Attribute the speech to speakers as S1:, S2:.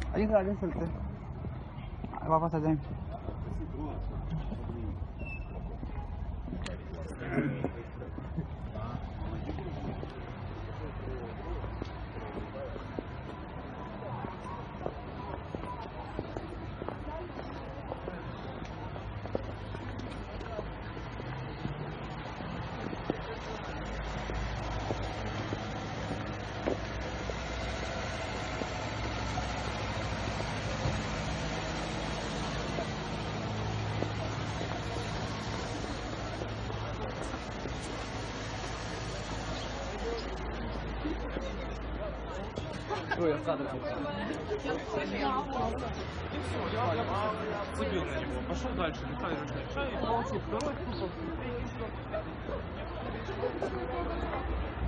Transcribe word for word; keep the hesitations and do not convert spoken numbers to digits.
S1: Один, один только. Вопрос один.
S2: Ой, я в кадр.
S3: Забил на него, пошел дальше, Михаил решает. Молчит, второй тупо.